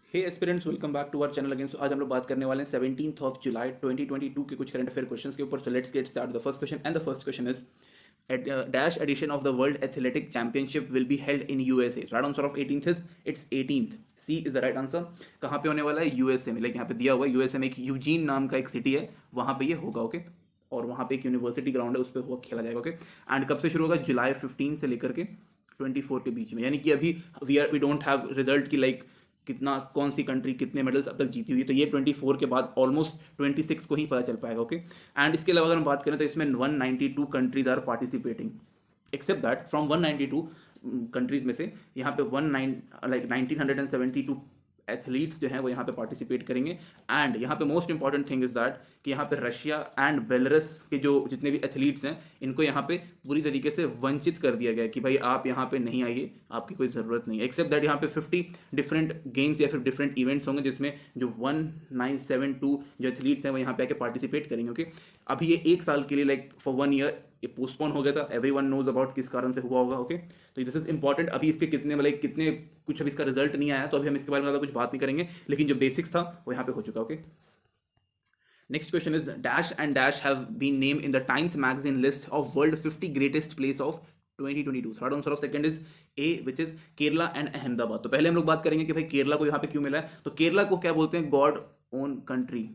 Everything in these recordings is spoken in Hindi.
Hey aspirants, welcome back to our channel again. So आज हम लोग बात करने वाले हैं 17th ऑफ जुलाई 2022 के कुछ करंट अफेयर क्वेश्चंस के ऊपर। So let's get start. The first question and the first question is dash edition of the world athletic championship will be held in USA. Right answer of 18th is it's 18th। C is the right answer. कहाँ पे होने वाला है? यूएसए में। लाइक यहाँ पे दिया हुआ है यूएसए में एक यूजीन नाम का एक सिटी है, वहाँ पे ये होगा। ओके और वहाँ पे एक यूनिवर्सिटी ग्राउंड है, उस पर वो खेला जाएगा। ओके एंड कब से शुरू होगा? जुलाई 15 से लेकर के 24 के बीच में। यानी कि अभी वी डोंट हैव रिजल्ट की लाइक कितना कौन सी कंट्री कितने मेडल्स अब तक जीती हुई है, तो ये 24 के बाद ऑलमोस्ट 26 को ही पता चल पाएगा। ओके एंड इसके अलावा अगर हम बात करें तो इसमें 192 countries are participating. Except that from 192 countries में से यहाँ पे 1972 एथलीट्स जो हैं वो यहाँ पे पार्टिसिपेट करेंगे। एंड यहाँ पे most important thing is that कि यहाँ पे रशिया एंड बेलारूस के जो जितने भी एथलीट्स हैं इनको यहाँ पे पूरी तरीके से वंचित कर दिया गया कि भाई आप यहाँ पे नहीं आइए, आपकी कोई ज़रूरत नहीं है। एक्सेप्ट दैट यहाँ पे 50 डिफरेंट गेम्स या फिर डिफरेंट इवेंट्स होंगे जिसमें जो 1972 जो एथलीट्स हैं वो यहाँ पे आके पार्टिसिपेट करेंगे। ओके अभी ये एक साल के लिए लाइक फॉर 1 ईयर ये पोस्टपोन हो गया था। एवरीवन नोज अबाउट किस कारण से हुआ होगा। ओके तो दिस इज इंपॉर्टेंट। अभी इसके कितने कुछ अभी इसका रिजल्ट नहीं आया, तो अभी हम इसके बारे में ज़्यादा कुछ बात नहीं करेंगे, लेकिन जो बेसिक्स था वो यहाँ पे हो चुका। Okay next question is dash and dash have been name in the Times magazine list of world 50 greatest place of 2022। Third answer of second is A which is Kerala and Ahmedabad. तो पहले हम लोग बात करेंगे कि भाई केरला को यहाँ पे क्यों मिला है। तो केरला को क्या बोलते हैं? गॉड ओन कंट्री,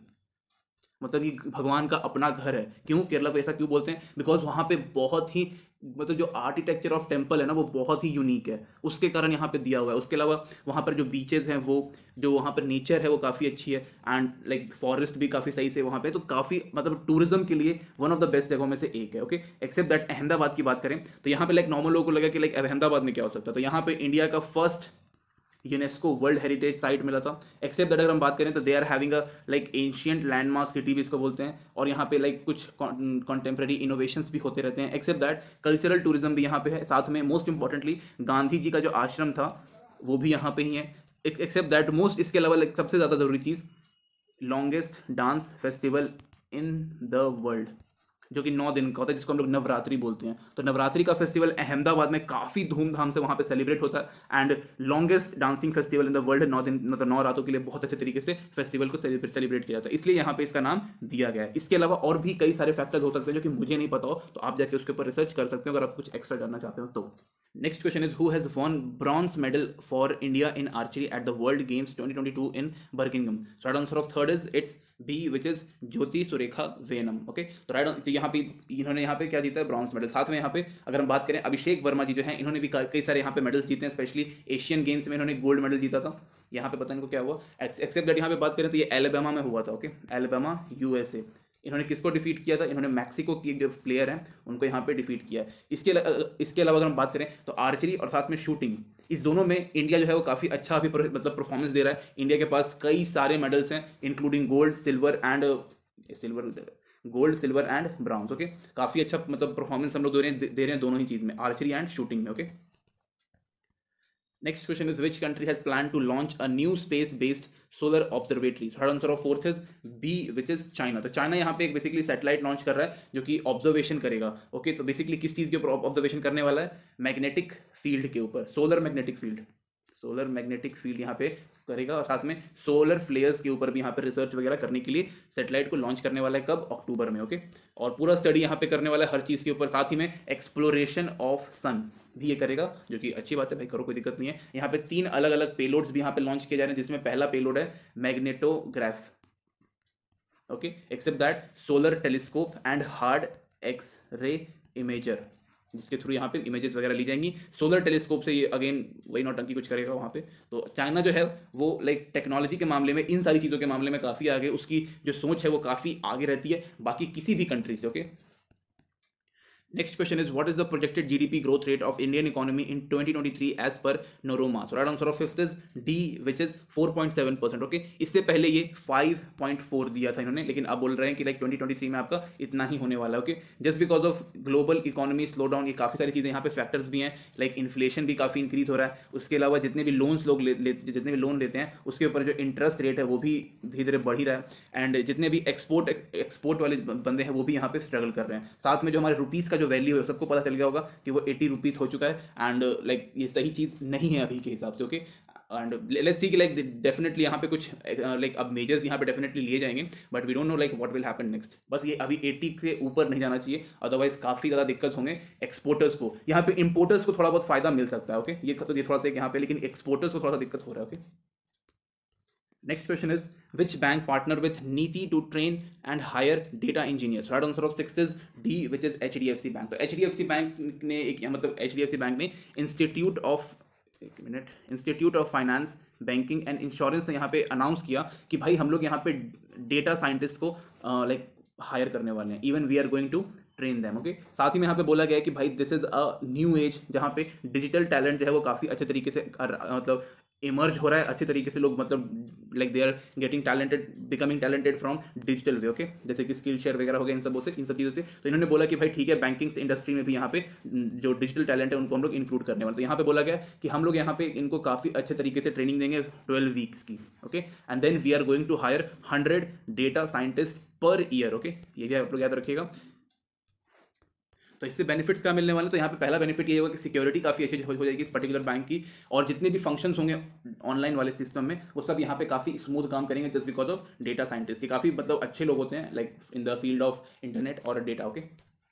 मतलब ये भगवान का अपना घर है। क्यों केरला को ऐसा क्यों बोलते हैं? बिकॉज वहाँ पे बहुत ही मतलब जो आर्किटेक्चर ऑफ टेम्पल है ना वो बहुत ही यूनिक है, उसके कारण यहाँ पे दिया हुआ है। उसके अलावा वहाँ पर जो बीचेस हैं वो जो वहाँ पर नेचर है वो काफ़ी अच्छी है एंड लाइक फॉरेस्ट भी काफ़ी सही से वहाँ पे, तो काफ़ी मतलब टूरिज्म के लिए वन ऑफ द बेस्ट जगहों में से एक है। ओके एक्सेप्ट दैट अहमदाबाद की बात करें तो यहाँ पे लाइक नॉर्मल लोगों को लगा कि लाइक अहमदाबाद में क्या हो सकता है, तो यहाँ पे इंडिया का first UNESCO world heritage site मिला था। एक्सेप्ट दैट अगर हम बात करें तो they are having a like ancient landmark city भी इसको बोलते हैं, और यहाँ पे लाइक कुछ कॉन्टेम्प्रेरी इनोवेशंस भी होते रहते हैं। एक्सेप्ट दैट कल्चरल टूरिज्म भी यहाँ पे है। साथ में मोस्ट इंपॉर्टेंटली गांधी जी का जो आश्रम था वो भी यहाँ पे ही है। एक्सेप्ट दैट मोस्ट इसके अलावा लाइक सबसे ज़्यादा जरूरी चीज़ longest dance festival in the world जो कि 9 दिन का होता है, जिसको हम लोग नवरात्रि बोलते हैं। तो नवरात्रि का फेस्टिवल अहमदाबाद में काफ़ी धूमधाम से वहाँ पे सेलिब्रेट होता है and longest dancing festival in the world 9 दिन मतलब 9 रातों के लिए बहुत अच्छे तरीके से फेस्टिवल को सेलिब्रेट किया जाता है, इसलिए यहाँ पे इसका नाम दिया गया है। इसके अलावा और भी कई सारे फैक्टर्स हो सकते हैं जो कि मुझे नहीं पता हो, तो आप जाके उसके ऊपर रिसर्च कर सकते हो अगर आप कुछ एक्स्ट्रा जानना चाहते हो तो। Next question is who has won bronze medal for India in archery at the world games 2022 in Birmingham. Right answer of third is it's B which is Jyothi Surekha Vennam. Okay तो राइट तो यहाँ पे इन्होंने यहाँ पे क्या जीता है? Bronze medal. साथ में यहाँ पे अगर हम बात करें अभिषेक वर्मा जी जो हैं इन्होंने भी कई सारे यहाँ पे मेडल्स जीते हैं, स्पेशली एशियन गेम्स में इन्होंने गोल्ड मेडल जीता था। यहाँ पे पता इनको क्या हुआ। एक्सेप्ट दैट यहाँ पे बात करें तो ये एलबामा में हुआ था। Okay Alabama USA. इन्होंने किसको डिफीट किया था? इन्होंने मैक्सिको की जो प्लेयर हैं उनको यहाँ पे डिफीट किया है। इसके अलावा अगर हम बात करें तो आर्चरी और साथ में शूटिंग, इस दोनों में इंडिया जो है वो काफ़ी अच्छा अभी मतलब परफॉर्मेंस दे रहा है। इंडिया के पास कई सारे मेडल्स हैं including gold silver and bronze. Okay काफ़ी अच्छा मतलब परफॉर्मेंस हम लोग दे रहे हैं दोनों ही चीज़ में, आर्चरी एंड शूटिंग में। Okay next question is which country has plan to launch a new space based solar observatory. Third answer of fourth is B which is China. तो चाइना यहाँ पे एक बेसिकली सैटेलाइट लॉन्च कर रहा है जो कि ऑब्जर्वेशन करेगा। ओके तो बेसिकली किस चीज़ के ऊपर ऑब्जर्वेशन करने वाला है? मैग्नेटिक फील्ड के ऊपर, सोलर मैग्नेटिक फील्ड यहाँ पे करेगा, और साथ में सोलर फ्लेयर्स के ऊपर भी यहाँ पे रिसर्च वगैरह करने के लिए सैटेलाइट को लॉन्च करने वाला है। कब? अक्टूबर में। ओके और पूरा स्टडी यहाँ पे करने वाला है हर चीज़ के ऊपर। साथ ही में एक्सप्लोरेशन ऑफ सन भी ये करेगा, जो कि अच्छी बात है भाई, करो कोई दिक्कत नहीं है। यहाँ पे 3 अलग अलग पेलोड्स भी यहाँ पे लॉन्च किए जा रहे हैं, जिसमें पहला पेलोड है magnetograph. Okay except that solar telescope and hard X ray imager, जिसके थ्रू यहाँ पे इमेजेस वगैरह ली जाएंगी। सोलर टेलीस्कोप से ये अगेन वही नौटंकी कुछ करेगा वहाँ पे। तो चाइना जो है वो लाइक टेक्नोलॉजी के मामले में, इन सारी चीज़ों के मामले में काफ़ी आगे, उसकी जो सोच है वो काफ़ी आगे रहती है बाकी किसी भी कंट्री से। Okay next question is what is the projected GDP growth rate of Indian economy in 2023 as per Nomura. So right answer of fifth is D which is 4.7%। Okay इससे पहले ये 5.4 दिया था इन्होंने, लेकिन अब बोल रहे हैं कि लाइक 2023 में आपका इतना ही होने वाला है। Okay just because of global economy slow down, ये काफ़ी सारी चीज़ें यहाँ पे फैक्टर्स भी हैं, लाइक इन्फ्लेशन भी काफ़ी इंक्रीज हो रहा है। उसके अलावा जितने भी लोन्स लोग जितने भी लोन लेते हैं उसके ऊपर जो इंटरेस्ट रेट है वो भी धीरे धीरे बढ़ ही रहा है, एंड जितने भी एक्सपोर्ट वाले बंदे हैं वो भी यहाँ पे स्ट्रगल कर रहे हैं। साथ में जो हमारे रुपीज़ का जो वैल्यू है सबको पता चल गया होगा कि वो 80 रुपीज़ हो चुका है, एंड लाइक ये सही चीज़ नहीं है अभी के हिसाब से। ओके एंड लेट्स सी कि लाइक डेफिनेटली यहाँ पे कुछ लाइक अब मेजर्स यहाँ पे डेफिनेटली लिए जाएंगे, but we don't know like what will happen next. बस ये अभी 80 से ऊपर नहीं जाना चाहिए, अदरवाइज काफ़ी ज़्यादा दिक्कत होंगे एक्सपोर्टर्स को। यहाँ पे इंपोर्टर्स को थोड़ा बहुत फायदा मिल सकता है, ओके ये तो ये थोड़ा सा यहाँ पे, लेकिन एक्सपोर्टर्स को थोड़ा सा दिक्कत हो रहा है, okay. Next question is, which bank partner with Niti to train and hire data engineers? Right answer of sixth is D, which is HDFC Bank. तो HDFC Bank ने एक मतलब HDFC Bank ने institute of finance banking and insurance ने यहाँ पे अनाउंस किया कि भाई हम लोग यहाँ पे डेटा साइंटिस्ट को लाइक हायर करने वाले हैं, even we are going to train them, okay. साथ ही में यहाँ पे बोला गया है कि भाई this is a new age जहाँ पे डिजिटल टैलेंट जो है वो काफ़ी अच्छे तरीके से मतलब इमर्ज हो रहा है, अच्छे तरीके से लोग मतलब like they are getting talented, becoming talented from digital way, okay. जैसे कि स्किल शेयर वगैरह हो गया इन सब चीज़ों से। तो इन्होंने बोला कि भाई ठीक है, बैंकिंग इंडस्ट्री में भी यहाँ पे जो डिजिटल टैलेंट है उनको हम लोग इंक्लूड करने वाले। तो यहाँ पे बोला गया कि हम लोग यहाँ पे इनको काफ़ी अच्छे तरीके से ट्रेनिंग देंगे 12 वीक्स की, okay. And then we are going to hire 100 data scientist per year, okay. ये भी आप लोग याद रखिएगा। तो इससे बेनिफिट्स क्या मिलने वाले, तो यहाँ पे पहला बेनिफिट ये होगा कि सिक्योरिटी काफ़ी अच्छी हो जाएगी इस पर्टिकुलर बैंक की, और जितने भी फंक्शंस होंगे ऑनलाइन वाले सिस्टम में वो सब यहाँ पे काफ़ी स्मूथ काम करेंगे, just because of data scientist. काफ़ी मतलब अच्छे लोग होते हैं like in the field of internet और data, okay.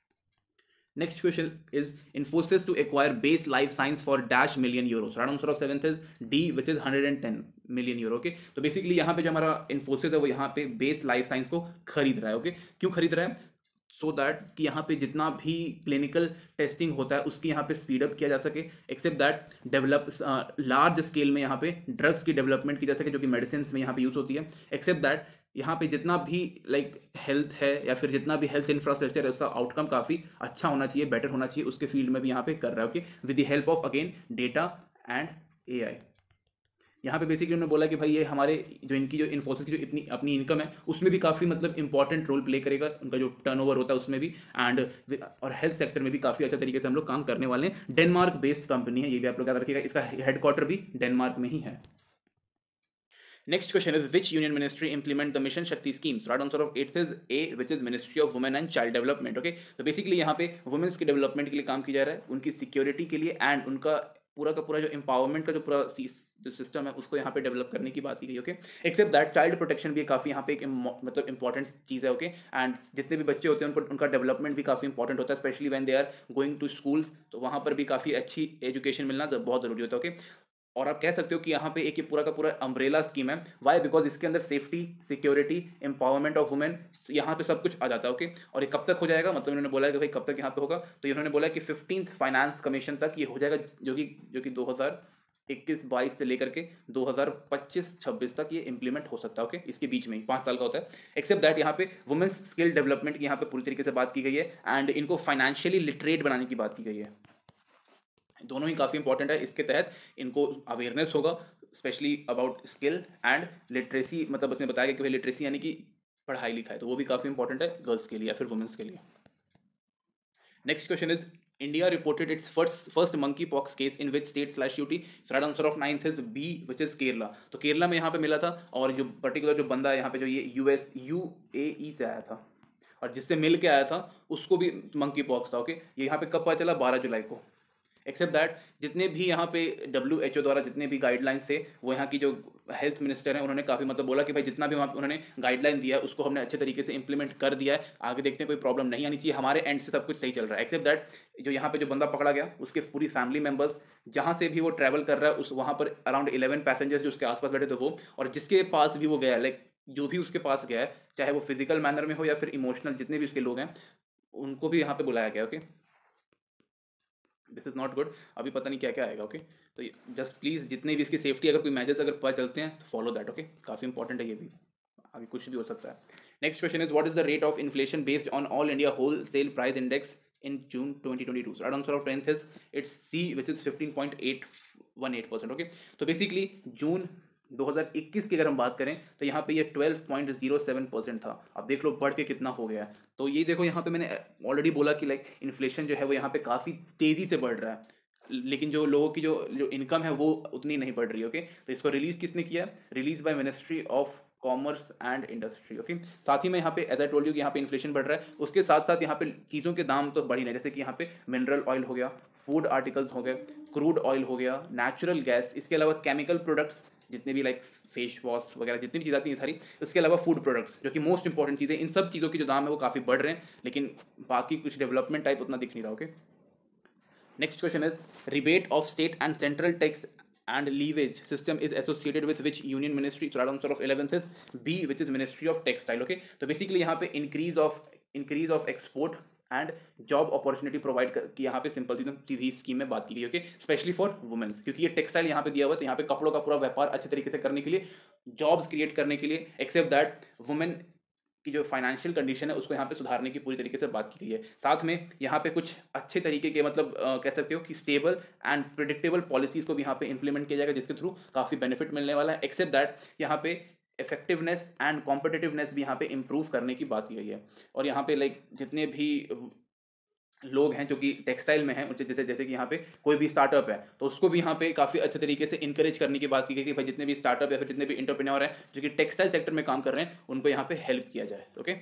Next question is, Infosys to acquire Base Life Science for dash million euros. Right answer of seventh is D, which is 110 million euro, okay. तो बेसिकली यहाँ पे जो हमारा Infosys है वो यहाँ पे बेस लाइफ साइंस को खरीद रहा है, ओके। क्यों खरीद रहा है? सो दैट कि यहाँ पे जितना भी क्लिनिकल टेस्टिंग होता है उसकी यहाँ पे स्पीड अप किया जा सके, except that develop large scale में यहाँ पे ड्रग्स की डेवलपमेंट की जा सके जो कि मेडिसिन में यहाँ पे यूज़ होती है, एक्सेप्ट दैट यहाँ पे जितना भी लाइक हेल्थ है या फिर जितना भी हेल्थ इंफ्रास्ट्रक्चर है उसका आउटकम काफ़ी अच्छा होना चाहिए, बेटर होना चाहिए, उसके फील्ड में भी यहाँ पे कर रहा है, okay, with the help of again data and AI। यहाँ पे बेसिकली उन्होंने बोला कि भाई ये हमारे जो इनकी जो इन्फोसिस की जो इतनी अपनी इनकम है उसमें भी काफ़ी मतलब इंपॉर्टेंट रोल प्ले करेगा, उनका जो टर्नओवर होता है उसमें भी, एंड और हेल्थ सेक्टर में भी काफ़ी अच्छा तरीके से हम लोग काम करने वाले हैं। डेनमार्क बेस्ड कंपनी है, ये भी आप लोग याद रखिएगा, इसका हेडक्वार्टर भी डेनमार्क में ही है। Next question is, which union ministry implement the Mission Shakti schemes? Right answer of 8th is A, which is Ministry of Women and Child Development, okay। तो बेसिकली यहाँ पे वुमेन्स के डेवलपमेंट के लिए काम किया जा रहा है, उनकी सिक्योरिटी के लिए एंड उनका पूरा का पूरा जो एम्पावरमेंट का जो पूरा जो सिस्टम है उसको यहाँ पे डेवलप करने की बात की गई, okay. Except that child protection भी काफ़ी यहाँ पे एक मतलब इंपॉर्टेंट चीज़ है, ओके। एंड जितने भी बच्चे होते हैं उनको उनका डेवलपमेंट भी काफ़ी इंपॉर्टेंट होता है, specially when they are going to schools, तो वहाँ पर भी काफ़ी अच्छी एजुकेशन मिलना बहुत ज़रूरी होता है, ओके। और आप कह सकते हो कि यहाँ पे एक ये पूरा का पूरा अम्ब्रेला स्कीम है, वाई, बिकॉज इसके अंदर safety, security, empowerment of women, यहाँ पे सब कुछ आ जाता है, ओके। और ये कब तक हो जाएगा, मतलब इन्होंने बोला है कि भाई कब तक यहाँ पे होगा, तो इन्होंने बोला कि 15th फाइनेंस कमीशन तक ये हो जाएगा, जो कि 2021-22 से लेकर के 2025-26 तक ये इंप्लीमेंट हो सकता है, ओके। इसके बीच में ही 5 साल का होता है। एक्सेप्ट दैट यहाँ पे वुमेन्स स्किल डेवलपमेंट की यहाँ पे पूरी तरीके से बात की गई है, एंड इनको फाइनेंशियली लिटरेट बनाने की बात की गई है। दोनों ही काफ़ी इंपॉर्टेंट है, इसके तहत इनको अवेयरनेस होगा specially about skill and literacy, मतलब उसने बताया कि भाई लिटरेसी यानी कि पढ़ाई लिखाई, तो वो भी काफ़ी इंपॉर्टेंट है गर्ल्स के लिए या फिर वुमेन्स के लिए। Next question is, India reported its first monkeypox case in which state UT? Right answer of 9th is B, which is Kerala. तो केरला में यहाँ पे मिला था, और जो पर्टिकुलर जो बंदा यहाँ पे जो ये UAE से आया था और जिससे मिल के आया था उसको भी मंकी पॉक्स था, ओके। ये यहाँ पे कब पता चला? 12 जुलाई को। एक्सेप्ट दैट जितने भी यहाँ पे WHO द्वारा जितने भी गाइडलाइंस थे, वो यहाँ की जो हेल्थ मिनिस्टर हैं उन्होंने काफ़ी मतलब बोला कि भाई जितना भी उन्होंने गाइडलाइन दिया है उसको हमने अच्छे तरीके से इंप्लीमेंट कर दिया है, आगे देखते हैं कोई प्रॉब्लम नहीं आनी चाहिए, हमारे एंड से सब कुछ सही चल रहा है। एक्सेप्ट दैट जो यहाँ पे जो बंदा पकड़ा गया उसके पूरी फैमिली मेम्बर्स, जहाँ से भी वो ट्रैवल कर रहा है उस वहाँ पर अराउंड 11 पैसेंजर्स जो उसके आसपास बैठे थे वो, और जिसके पास भी वो गया लाइक जो भी उसके पास गया है, चाहे वो फिजिकल मैनर में हो या फिर इमोशनल, जितने भी उसके लोग हैं उनको भी यहाँ पे बुलाया गया, okay. This is not good, अभी पता नहीं क्या क्या आएगा, ओके। तो जस्ट प्लीज़ जितने भी इसकी सेफ्टी अगर कोई मेजर्स अगर पता चलते हैं तो फॉलो दैट, ओके। काफ़ी इंपॉर्टेंट है ये भी, अभी कुछ भी हो सकता है। Next question is, what is the rate of inflation based on all India wholesale price index in June 2022? Right answer of 10th is it's C, which is 15.818%, okay. तो बेसिकली जून 2021 की अगर हम बात करें तो यहाँ पे ये 12.07% था, अब देख लो बढ़ के कितना हो गया है। तो ये देखो यहाँ पे मैंने ऑलरेडी बोला कि लाइक इन्फ्लेशन जो है वो यहाँ पे काफ़ी तेज़ी से बढ़ रहा है, लेकिन जो लोगों की जो इनकम है वो उतनी नहीं बढ़ रही है, ओके। तो इसको रिलीज़ किसने किया? Release by ministry of commerce and industry. Okay, साथ ही में यहाँ पे एज आई टोल्ड यू कि यहाँ पे इन्फ्लेशन बढ़ रहा है, उसके साथ साथ यहाँ पे चीज़ों के दाम तो बढ़ ही रहे हैं, जैसे कि यहाँ पे मिनरल ऑयल हो गया, फूड आर्टिकल्स हो गए, क्रूड ऑयल हो गया, नेचुरल गैस, इसके अलावा केमिकल प्रोडक्ट्स जितने भी लाइक फेस वॉश वगैरह जितनी भी चीज़ें आती हैं सारी, इसके अलावा फूड प्रोडक्ट्स जो कि मोस्ट इंपॉर्टेंट चीज़ें, इन सब चीज़ों की जो दाम है वो काफ़ी बढ़ रहे हैं, लेकिन बाकी कुछ डेवलपमेंट टाइप उतना दिख नहीं रहा। Okay, next question is rebate of state and central tax and leverage system is associated with which union ministry? So right answer of 11th is B, which is Ministry of Textile. Okay, तो basically यहाँ पे increase of export and job opportunity provide की यहाँ पे सिंपल सीधी स्कीम में बात की गई। ओके, स्पेशली फॉर वुमेन्स, क्योंकि ये टेक्सटाइल यहाँ पे दिया हुआ है, तो यहाँ पे कपड़ों का पूरा व्यापार अच्छे तरीके से करने के लिए, जॉब्स क्रिएट करने के लिए, एक्सेप्ट दैट वुमेन की जो फाइनेंशियल कंडीशन है उसको यहाँ पे सुधारने की पूरी तरीके से बात की गई है। साथ में यहाँ पे कुछ अच्छे तरीके के मतलब कह सकते हो कि स्टेबल एंड प्रिडिक्टेबल पॉलिसीज़ को भी यहाँ पे इंप्लीमेंट किया जाएगा, जिसके थ्रू काफ़ी बेनिफिट मिलने वाला है। एक्सेप्ट दैट यहाँ पे इफेक्टिवनेस एंड कॉम्पिटिटिवनेस भी यहाँ पे इंप्रूव करने की बात की गई है। और यहाँ पे लाइक जितने भी लोग हैं जो कि टेक्सटाइल में हैं, उनसे जैसे कि यहाँ पे कोई भी स्टार्टअप है तो उसको भी यहाँ पे काफ़ी अच्छे तरीके से इंकरेज करने की बात की गई कि भाई जितने भी स्टार्टअप या फिर जितने भी एंटरप्रेन्योर हैं जो कि टेक्सटाइल सेक्टर में काम कर रहे हैं उनको यहाँ पे हेल्प किया जाए। Okay,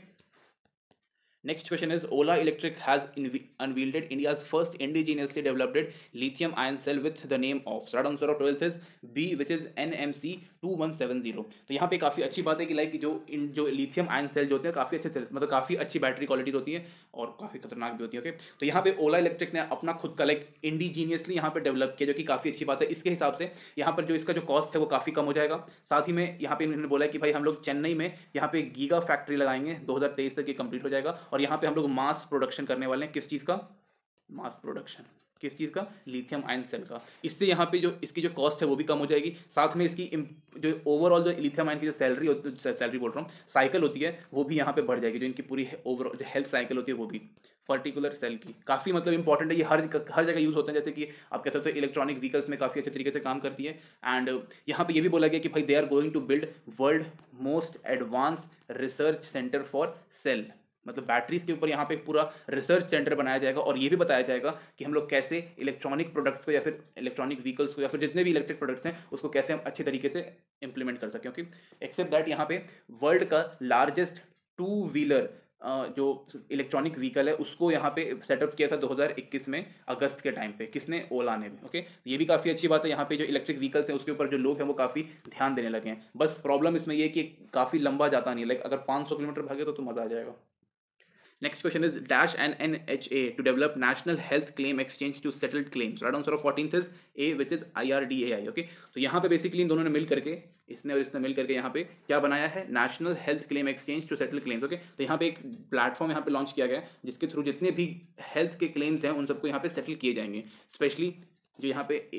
next question is Ola Electric has unveiled India's first indigenously developed lithium ion cell with the name of, so right answer of 12th is B, which is NMC 2170। तो यहाँ पे काफ़ी अच्छी बात है कि लाइक जो लिथियम आयन सेल जो होते हैं काफ़ी अच्छे मतलब काफ़ी अच्छी बैटरी क्वालिटीज होती है और काफ़ी खतरनाक भी होती है। ओके, तो यहाँ पे ओला इलेक्ट्रिक ने अपना खुद का लाइक इंडिजीनियसली यहाँ पे डेवलप किया, जो कि काफ़ी अच्छी बात है। इसके हिसाब से यहाँ पर जो इसका जो कॉस्ट है वो काफ़ी कम हो जाएगा। साथ ही में यहाँ पे इन्होंने बोला कि भाई हम लोग चेन्नई में यहाँ पे गीगा फैक्ट्री लगाएंगे, 2023 तक ये कंप्लीट हो जाएगा, और यहाँ पे हम लोग मास प्रोडक्शन करने वाले हैं। किस चीज़ का मास प्रोडक्शन? किस चीज़ का? लिथियम आयन सेल का। इससे यहाँ पे जो इसकी जो कॉस्ट है वो भी कम हो जाएगी। साथ में इसकी जो ओवरऑल जो लिथियम आयन की जो सैलरी बोल रहा हूँ, साइकिल होती है वो भी यहाँ पे बढ़ जाएगी। जो इनकी पूरी ओवरऑल जो हेल्थ साइकिल होती है वो भी पर्टिकुलर सेल की काफ़ी मतलब इंपॉर्टेंट है। ये हर जगह यूज़ होते हैं, जैसे कि आप कह सकते हो इलेक्ट्रॉनिक व्हीकल्स में काफ़ी अच्छे तरीके से काम करती है। एंड यहाँ पे ये भी बोला गया कि भाई they are going to build world most advance research centre for cell, मतलब बैटरीज के ऊपर यहाँ पे पूरा रिसर्च सेंटर बनाया जाएगा, और ये भी बताया जाएगा कि हम लोग कैसे इलेक्ट्रॉनिक प्रोडक्ट्स को या फिर इलेक्ट्रॉनिक व्हीकल्स को या फिर जितने भी इलेक्ट्रिक प्रोडक्ट्स हैं उसको कैसे हम अच्छे तरीके से इंप्लीमेंट कर सकें। ओके, एक्सेप्ट दैट यहाँ पे वर्ल्ड का लार्जेस्ट 2 व्हीलर जो इलेक्ट्रॉनिक व्हीकल है उसको यहाँ पे सेटअप किया था 2021 में अगस्त के टाइम पे, किसने? ओला ने भी। ओके, ये भी काफ़ी अच्छी बात है। यहाँ पे जो इलेक्ट्रिक व्हीकल्स हैं उसके ऊपर जो लोग हैं वो काफ़ी ध्यान देने लगे हैं। बस प्रॉब्लम इसमें ये कि काफ़ी लंबा जाता नहीं है, लाइक अगर 500 किलोमीटर भागे तो मज़ा आ जाएगा। Next question is dash and NHA to develop national health claim exchange to settled claims. Right answer of 14th is A, which is IRDAI. Okay, तो यहाँ पे बेसिकली इन दोनों ने मिल करके, इसने और इसने मिल करके यहाँ पे क्या बनाया है? National health claim exchange to settle claims. Okay, तो यहाँ पे एक प्लेटफॉर्म यहाँ पे लॉन्च किया गया जिसके थ्रू जितने भी हेल्थ के क्लेम्स हैं उन सबको यहाँ पे सेटल किए जाएंगे। स्पेशली जो यहाँ पे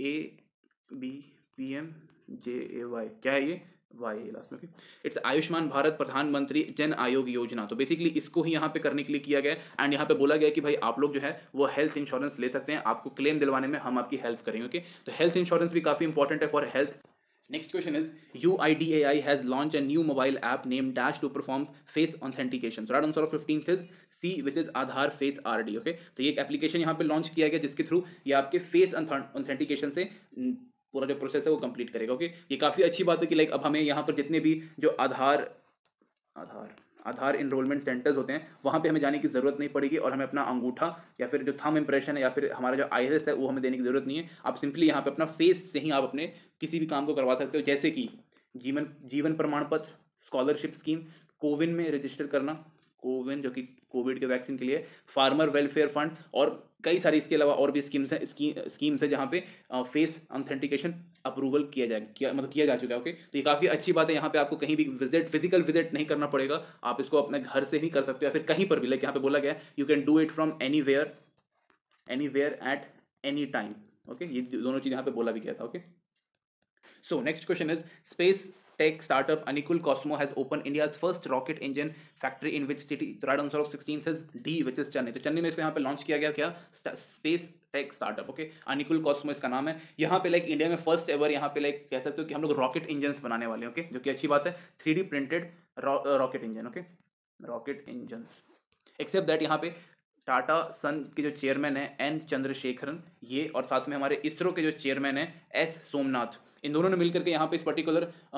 ABPMJAY क्या है ये? वाई लास्ट में। इट्स आयुष्मान भारत प्रधानमंत्री जन आयोग योजना। तो बेसिकली इसको ही यहाँ पे करने के लिए किया गया है। एंड यहाँ पे बोला गया कि भाई आप लोग जो है वो हेल्थ इंश्योरेंस ले सकते हैं, आपको क्लेम दिलवाने में हम आपकी हेल्प करेंगे। ओके, तो हेल्थ इंश्योरेंस भी काफ़ी इंपॉर्टेंट है for health. Next question is UIDAI has launched a new mobile app named Dash to perform face authentication. So right answer of 15th is C, which is Aadhaar Face RD. Okay, तो ये एक एप्लीकेशन यहाँ पे लॉन्च किया गया जिसके थ्रू ये आपके फेस ऑथेंटिकेशन से पूरा जो प्रोसेस है वो कंप्लीट करेगा। ओके, ये काफ़ी अच्छी बात है कि लाइक अब हमें यहाँ पर जितने भी जो आधार इनरोलमेंट सेंटर्स होते हैं वहाँ पे हमें जाने की ज़रूरत नहीं पड़ेगी, और हमें अपना अंगूठा या फिर जो थंब इंप्रेशन है या फिर हमारा जो आईरिस है वो हमें देने की ज़रूरत नहीं है। आप सिंपली यहाँ पे अपना फेस से ही आप अपने किसी भी काम को करवा सकते हो, जैसे कि जीवन प्रमाण पत्र, स्कॉलरशिप स्कीम, कोविन में रजिस्टर करना, कोविन जो कि कोविड के वैक्सीन के लिए, फार्मर वेलफेयर फंड, और कई सारी इसके अलावा और भी स्कीम्स है जहाँ पे फेस ऑथेंटिकेशन अप्रूवल किया जा चुका है। ओके, तो ये काफ़ी अच्छी बात है। यहाँ पे आपको कहीं भी फिजिकल विजिट नहीं करना पड़ेगा, आप इसको अपने घर से ही कर सकते हो या फिर कहीं पर भी, लाइक यहाँ पे बोला गया you can do it from anywhere at any time. Okay, ये दोनों चीज़ यहाँ पे बोला भी गया था। Okay, so next question is space tech startup Anikul Cosmo has opened India's first rocket engine factory in which city? The right answer of 16th is D, which is Chennai। तो चेन्नई में इसको यहाँ पे लॉन्च किया गया क्या? Space tech startup. Okay, Anikul Cosmo इसका नाम है। यहाँ पे लाइक इंडिया में फर्स्ट एवर यहाँ पे लाइक कह सकते हो कि हम लोग रॉकेट इंजन बनाने वाले हैं। ओके, जो कि अच्छी बात है, 3D printed rocket engine. Okay, rocket engine. Except that यहाँ पे टाटा सन के जो चेयरमैन है एन चंद्रशेखरन, ये और साथ में हमारे इसरो के जो चेयरमैन है एस सोमनाथ, इन दोनों ने मिलकर के यहाँ पे इस पर्टिकुलर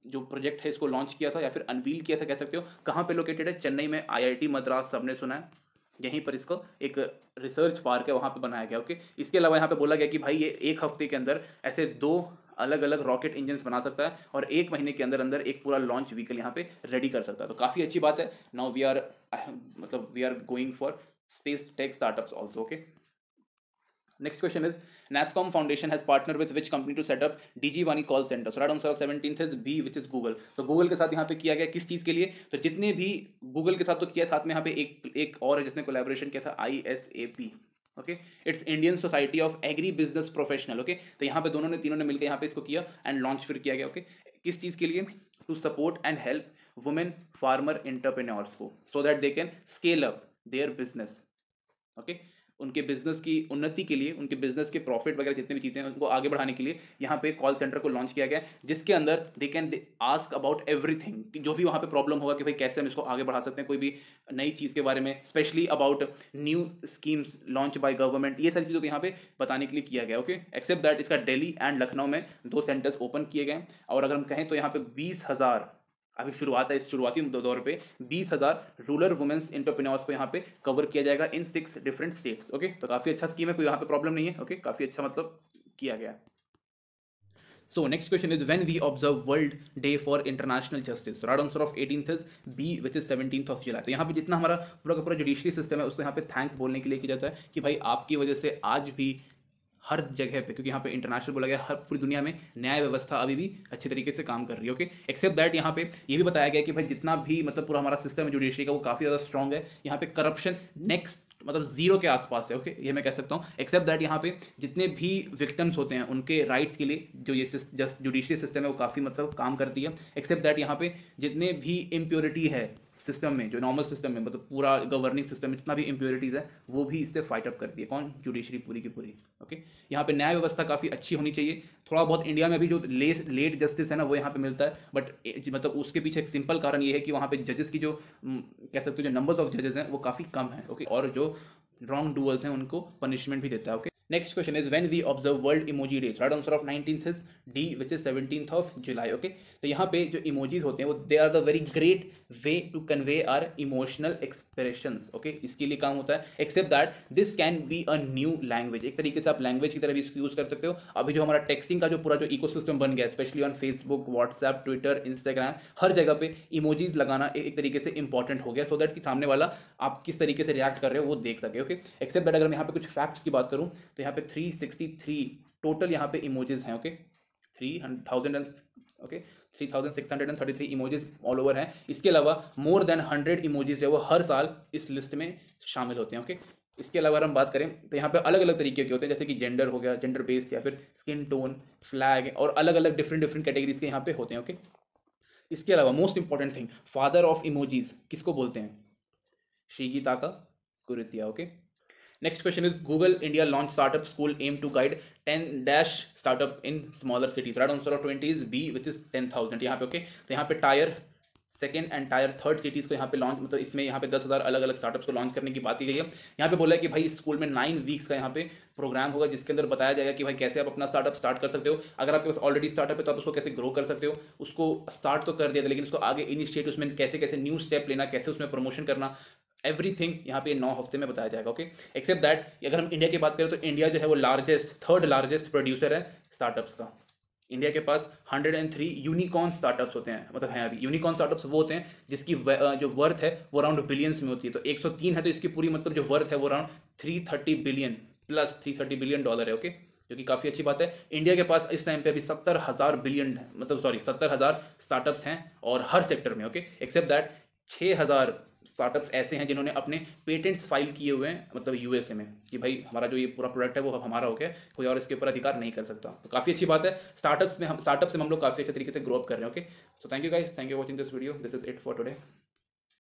जो प्रोजेक्ट है इसको लॉन्च किया था या फिर अनवील किया था कह सकते हो। कहाँ पे लोकेटेड है? चेन्नई में IIT मद्रास, सबने सुना है, यहीं पर इसको एक रिसर्च पार्क है वहाँ पे बनाया गया। ओके, इसके अलावा यहाँ पे बोला गया कि भाई ये 1 हफ्ते के अंदर ऐसे 2 अलग अलग रॉकेट इंजन बना सकता है और 1 महीने के अंदर अंदर एक पूरा लॉन्च व्हीकल यहाँ पे रेडी कर सकता है। तो काफ़ी अच्छी बात है। नाउ वी आर मतलब we are going for space tech startups also. Okay, next question is NASSCOM Foundation has partnered with which company to set up DG Vani call center? So right answer of 17th is B, which is Google. तो Google के साथ यहाँ पे किया गया किस चीज़ के लिए? तो जितने भी Google के साथ तो किया, साथ में यहाँ पे एक और है जिसने कोलैबोरेशन किया था, ISAP। Okay, it's Indian society of agribusiness professional. Okay, तो यहाँ पे तीनों ने मिलकर यहाँ पे इसको किया एंड लॉन्च फिर किया गया। ओके, किस चीज़ के लिए? To support and help women farmer entrepreneurs को so that they can scale up their business. Okay, उनके बिजनेस की उन्नति के लिए, उनके बिजनेस के प्रॉफिट वगैरह जितने भी चीज़ें हैं उनको आगे बढ़ाने के लिए यहाँ पे कॉल सेंटर को लॉन्च किया गया, जिसके अंदर they can ask about everything, कि जो भी वहाँ पे प्रॉब्लम होगा कि भाई कैसे हम इसको आगे बढ़ा सकते हैं, कोई भी नई चीज़ के बारे में, specially about new schemes launch by government, ये सारी चीज़ों को यहाँ पे बताने के लिए किया गया। ओके, एक्सेप्ट दैट इसका दिल्ली एंड लखनऊ में 2 सेंटर्स ओपन किए गए और अगर हम कहें तो यहाँ पे 20,000 अभी शुरुआत है, इस शुरुआती दौर पे 20,000 रूरल वुमेन्स एंटरप्रेन्योर्स को यहाँ पे कवर किया जाएगा इन 6 डिफरेंट स्टेट्स। ओके, तो काफ़ी अच्छा स्कीम है, कोई यहाँ पे प्रॉब्लम नहीं है। ओके, काफ़ी अच्छा मतलब किया गया। So next question is when we observe World Day for International Justice. So right answer of 18th is B, which is 17th of July. तो यहाँ पे जितना हमारा पूरा का पूरा जुडिशरी सिस्टम है उसको यहाँ पे थैंक्स बोलने के लिए किया जाता है कि भाई आपकी वजह से आज भी हर जगह पे, क्योंकि यहाँ पे इंटरनेशनल बोला गया, हर पूरी दुनिया में न्याय व्यवस्था अभी भी अच्छे तरीके से काम कर रही है। ओके, एक्सेप्ट दैट यहाँ पे ये भी बताया गया कि भाई जितना भी मतलब पूरा हमारा सिस्टम है जुडिशरी का वो काफ़ी ज़्यादा स्ट्रॉग है। यहाँ पे करप्शन नेक्स्ट मतलब 0 के आसपास है। ओके, ये मैं कह सकता हूँ। एक्सेप्ट दैट यहाँ पे जितने भी विक्टिम्स होते हैं उनके राइट्स के लिए जो ये जस्ट जुडिशरी सिस्टम है वो काफ़ी मतलब काम करती है। एक्सेप्ट दैट यहाँ पे जितने भी इम्प्योरिटी है सिस्टम में, जो नॉर्मल सिस्टम में मतलब पूरा गवर्निंग सिस्टम में जितना भी इम्प्योरिटीज़ है वो भी इससे फाइट अप करती है। कौन? जुडिशरी पूरी की पूरी। ओके, यहाँ पे न्याय व्यवस्था काफ़ी अच्छी होनी चाहिए। थोड़ा बहुत इंडिया में भी जो लेट जस्टिस है ना वो यहाँ पे मिलता है, बट मतलब उसके पीछे एक सिंपल कारण ये है कि वहाँ पे जजेस की जो कह सकते हो जो नंबर्स ऑफ जजेस हैं वो काफ़ी कम है। ओके, और जो रॉन्ग डूअर्स हैं उनको पनिशमेंट भी देता है। Okay, next question is when we observe world emoji days. Right answer of 19th is D, which is 17th of July. Okay, तो यहाँ पे जो इमोजीज होते हैं वो they are the very great way to convey our emotional expressions. Okay, इसके लिए काम होता है। Except that this can be a new language, एक तरीके से आप लैंग्वेज की तरह भी इसको यूज़ कर सकते हो। अभी जो हमारा टेक्सटिंग का जो पूरा जो इकोसिस्टम बन गया है, specially on Facebook, WhatsApp, Twitter, Instagram, हर जगह पे इमोजीज लगाना एक तरीके से इंपॉर्टेंट हो गया, सो दैट कि सामने वाला आप किस तरीके से रिएक्ट कर रहे हो वो देख सके। ओके, एक्सेप्ट दैट अगर मैं यहाँ पे कुछ फैक्ट्स की बात करूँ तो यहाँ पे 363 टोटल यहाँ पे इमोजीज हैं। ओके, 3633 इमोजीज ऑल ओवर हैं। इसके अलावा मोर देन 100 इमोजीज है वो हर साल इस लिस्ट में शामिल होते हैं। ओके, इसके अलावा अगर हम बात करें तो यहाँ पे अलग अलग तरीके के होते हैं, जैसे कि जेंडर हो गया, जेंडर बेस्ड, या फिर स्किन टोन, फ्लैग, और अलग अलग डिफरेंट कैटेगरीज के यहाँ पे होते हैं। ओके, इसके अलावा most important thing, father of emojis किसको बोलते हैं? Shigetaka Kurita. Okay, next question is Google India launch startup school aim to guide 10 startup in smaller cities. Right answer of 20 is B, which is 10,000 यहाँ पे। ओके, तो यहाँ पे tyre 2nd and tyre 3rd cities को यहाँ पे लॉन्च, मतलब इसमें यहाँ पे 10,000 अलग अलग स्टार्टअप्स को लॉन्च करने की बात की गई है। यहाँ पे बोला है कि भाई स्कूल में 9 वीक्स का यहाँ पे प्रोग्राम होगा, जिसके अंदर बताया जाएगा कि भाई कैसे आप अपना स्टार्टअप स्टार्ट कर सकते हो। अगर आपके पास ऑलरेडी स्टार्टअप है तो आप उसको कैसे ग्रो कर सकते हो। उसको स्टार्ट तो कर दिया था, लेकिन उसको आगे इनिशिएट उसमें कैसे कैसे न्यू स्टेप लेना, कैसे उसमें प्रमोशन करना, एवरीथिंग यहाँ पे 9 हफ्ते में बताया जाएगा। ओके, एक्सेप्ट दैट अगर हम इंडिया की बात करें तो इंडिया जो है वो थर्ड लार्जेस्ट प्रोड्यूसर है स्टार्टअप्स का। इंडिया के पास 103 यूनिकॉर्न स्टार्टअप्स होते हैं, मतलब हैं अभी। यूनिकॉर्न स्टार्टअप्स वो होते हैं जिसकी जो वर्थ है वो अराउंड बिलियंस में होती है। तो 103 है तो इसकी पूरी मतलब जो वर्थ है वो अराउंड 330 बिलियन प्लस $330 बिलियन है। ओके, जो कि काफ़ी अच्छी बात है। इंडिया के पास इस टाइम पे अभी 70,000 बिलियन मतलब 70,000 स्टार्टअप्स हैं और हर सेक्टर में। ओके, एक्सेप्ट दैट 6,000 स्टार्टअप्स ऐसे हैं जिन्होंने अपने पेटेंट्स फाइल किए हुए हैं, मतलब यूएसए में, कि भाई हमारा जो ये पूरा प्रोडक्ट है वो हमारा हो गया, कोई और इसके ऊपर अधिकार नहीं कर सकता। तो काफ़ी अच्छी बात है। स्टार्टअप से हम लोग काफ़ी अच्छे तरीके से ग्रो अप कर रहे हैं। Okay, so thank you guys, thank you watching this video, this is it for today.